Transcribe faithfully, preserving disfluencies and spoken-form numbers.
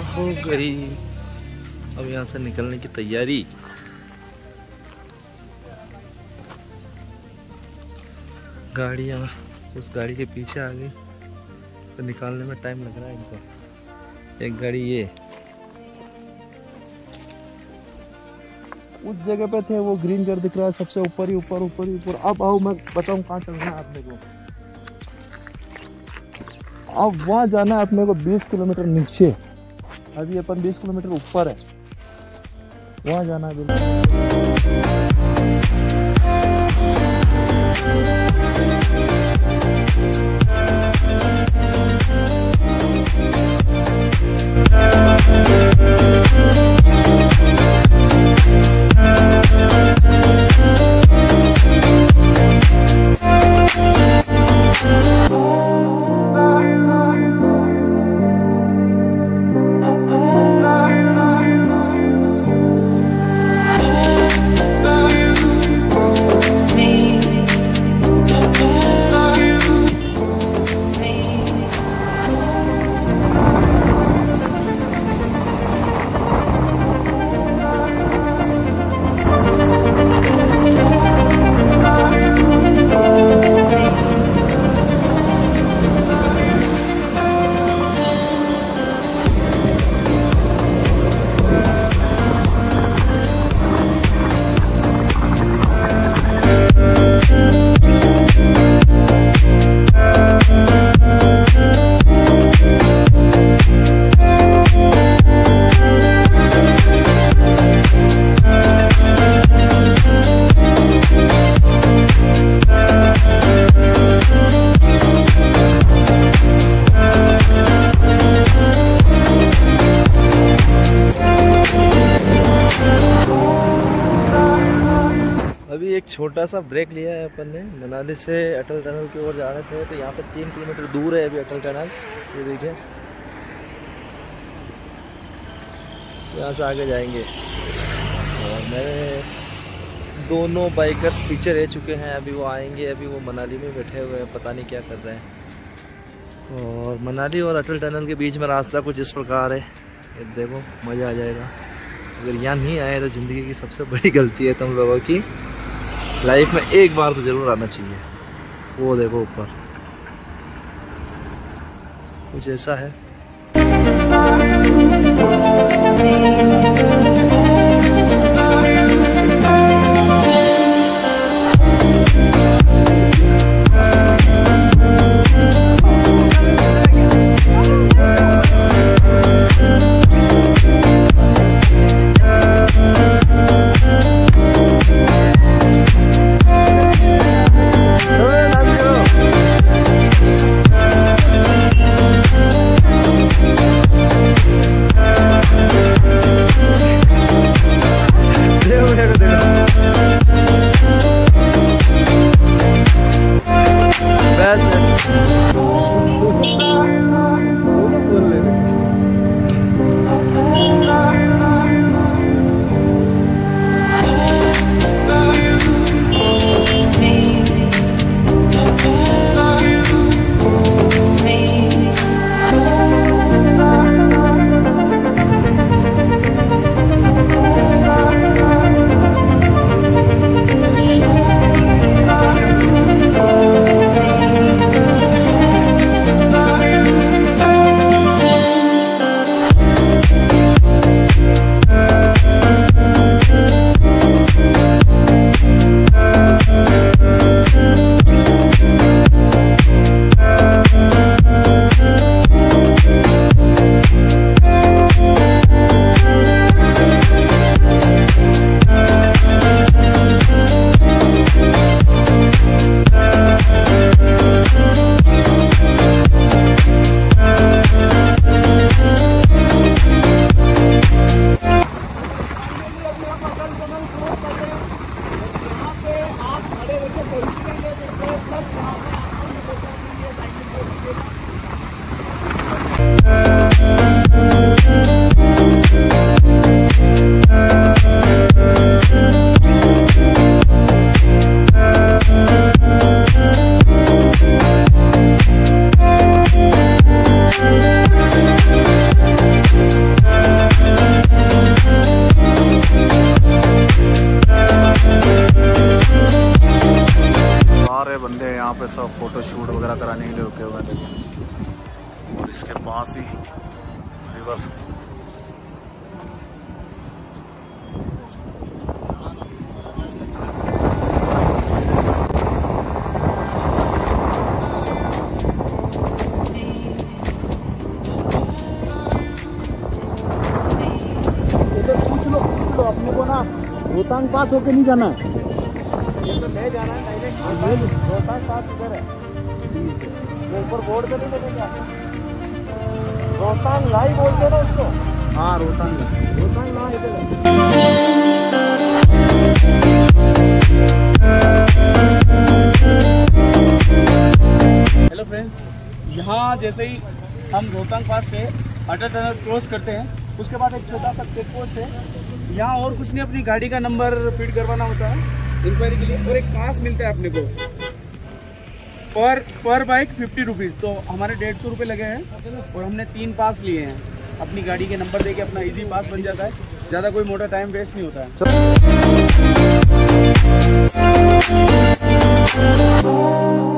हो गई। अब यहाँ से निकलने की तैयारी। गाड़ियाँ उस गाड़ी के पीछे आ गई तो निकालने में टाइम लग रहा है इनको। एक गाड़ी ये उस जगह पे थे, वो ग्रीन घर दिख रहा है सबसे ऊपर ही ऊपर ऊपर ही ऊपर। अब आओ मैं बताऊँ कहाँ चलना है आपने को। अब वहाँ जाना है अपने को बीस किलोमीटर नीचे। अभी अपन बीस किलोमीटर ऊपर है, वहाँ जाना है बिल्कुल। एक छोटा सा ब्रेक लिया है अपन ने। मनाली से अटल टनल की ओर जा रहे थे तो यहाँ पे तीन किलोमीटर दूर है अभी अटल टनल। ये देखिए यहाँ से आगे जाएंगे। और मेरे दोनों बाइकर्स पीछे रह चुके हैं, अभी वो आएंगे। अभी वो मनाली में बैठे हुए हैं, पता नहीं क्या कर रहे हैं। और मनाली और अटल टनल के बीच में रास्ता कुछ इस प्रकार है। ये देखो मज़ा आ जाएगा। अगर यहाँ नहीं आए तो ज़िंदगी की सबसे बड़ी गलती है तुम लोगों की। लाइफ में एक बार तो जरूर आना चाहिए। वो देखो ऊपर कुछ ऐसा है। बंदे यहाँ पे सब फोटो शूट वगैरह कराने के लिए रुके हुए थे और इसके पास ही रिवर। पूछ लो पूछ लो अपने को ना रोहतांग पास होके नहीं जाना है, ये तो ले जाना है डायरेक्ट। रोहतांग पास इधर है, वो ऊपर बोर्ड पे नहीं लगेगा। रोहतांग लाई बोलते ना उसको। हाँ रोहतांग रोहतांग ना इधर है। हेलो फ्रेंड्स, यहाँ जैसे ही हम रोहतांग पास से अटल टनल क्रॉस करते हैं उसके बाद एक छोटा सा चेक पोस्ट है। यहाँ और कुछ नहीं, अपनी गाड़ी का नंबर फीड करवाना होता है इंक्वायरी के लिए और एक पास मिलता है अपने को पर पर बाइक फिफ्टी रुपीज़। तो हमारे डेढ़ सौ रुपये लगे हैं और हमने तीन पास लिए हैं। अपनी गाड़ी के नंबर देके अपना इजी पास बन जाता है, ज़्यादा कोई मोटा टाइम वेस्ट नहीं होता है।